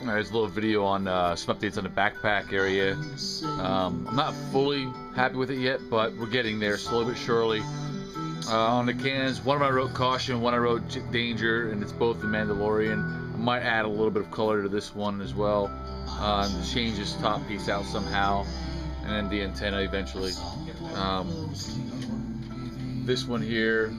There's a little video on some updates on the backpack area. I'm not fully happy with it yet, but we're getting there slowly but surely. On the cannons, one of them I wrote caution, one I wrote danger, and it's both the Mandalorian. I might add a little bit of color to this one as well. Change this top piece out somehow, and then the antenna eventually. This one here,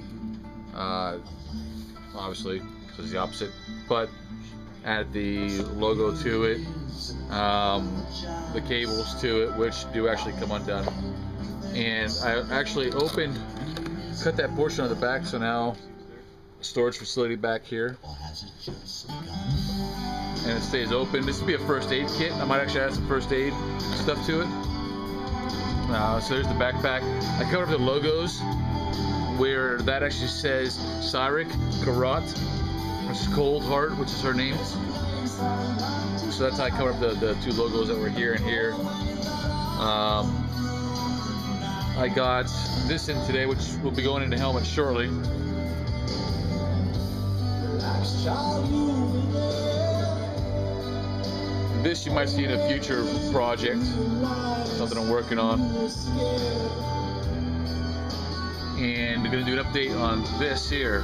obviously, so it's the opposite, but add the logo to it, the cables to it, which do actually come undone. And I actually cut that portion on the back, so now storage facility back here, and it stays open. This would be a first aid kit. I might actually add some first aid stuff to it. So there's the backpack. I covered up the logos where that actually says Cyric Karat, which is Cold Heart, which is her name. So that's how I covered up the two logos that were here and here. I got this in today, which will be going into helmet shortly. This you might see in a future project, something I'm working on. And we're going to do an update on this here.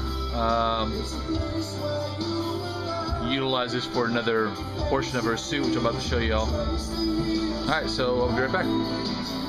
Utilize this for another portion of her suit, which I'm about to show y'all. Alright, so I'll be right back.